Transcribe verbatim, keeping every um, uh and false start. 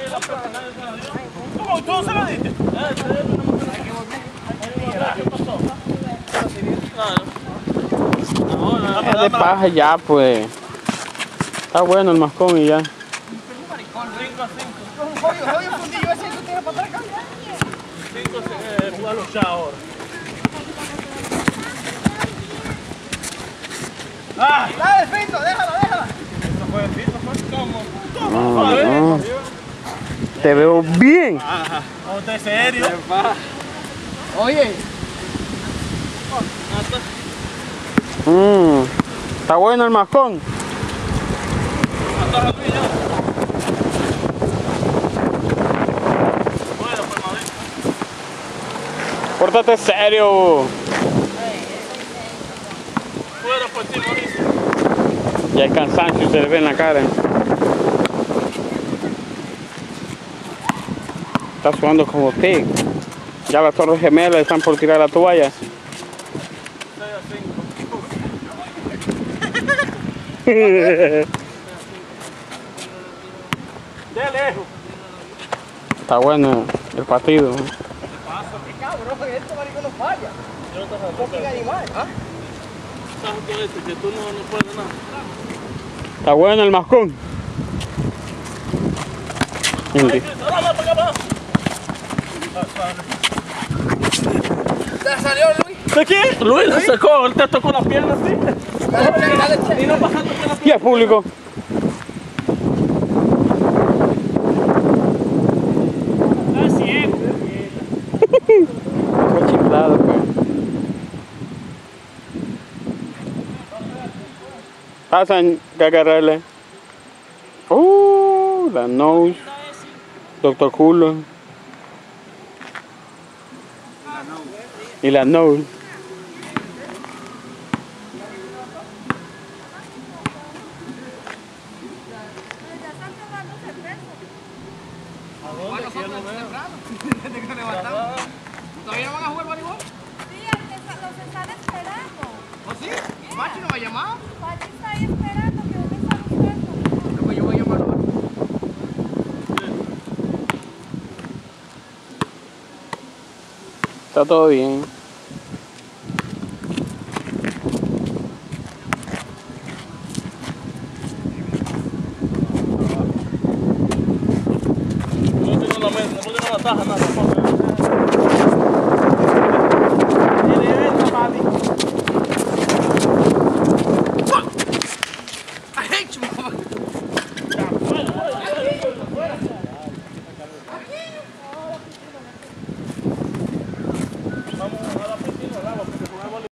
¿Cómo? ¿Tú se lo diste? ¿Qué pasó? Es de paja ya, pues. Está bueno el mascón y ya. cinco a cinco. Un joyo, joyo fundillo ese que tiene para atrás. cinco a jugarlo ya ahora. ¡Ah! ¡Dale, Fito! ¡Déjalo, déjalo! ¿Eso fue el Fito? ¿Cómo? ¿Cómo? No, no. Te veo bien. Ajá. ¿Usted es serio? Oye. Mm. Está bueno el mascón. Bueno, pues, Mauricio. Pórtate serio. Fuera por ti, Mauricio. Ya el cansancio se le ve en la cara. Está sudando como usted. Ya las torres gemelas están por tirar la toalla. seis a cinco. De lejos. Está bueno el partido. ¿Qué cabrón? Este marico no falla. Yo no te fucking animal, ¿ah? ¿Sabes todo esto? Que tú no, no puedes nada. Está bueno el mascón. Indi. ¿Ya salió Luis? ¿De qué? Luis lo sacó, él te tocó la pierna así. Y no pasándote la Y el público. Así es. Fue chiflado, pues. Pasan que agarrarle. Uh, la nose. Doctor Culo. Y la nose. Desde que se levantaron. ¿Todavía no van a jugar voleibol? Sí, los están esperando. ¿Oh sí? ¿Machi no me ha llamado? Pachi está ahí esperando que dónde están ustedes. Luego yo voy a llamarlo ahora. Está todo bien. No tengo la mesa, no tengo la taja, nada.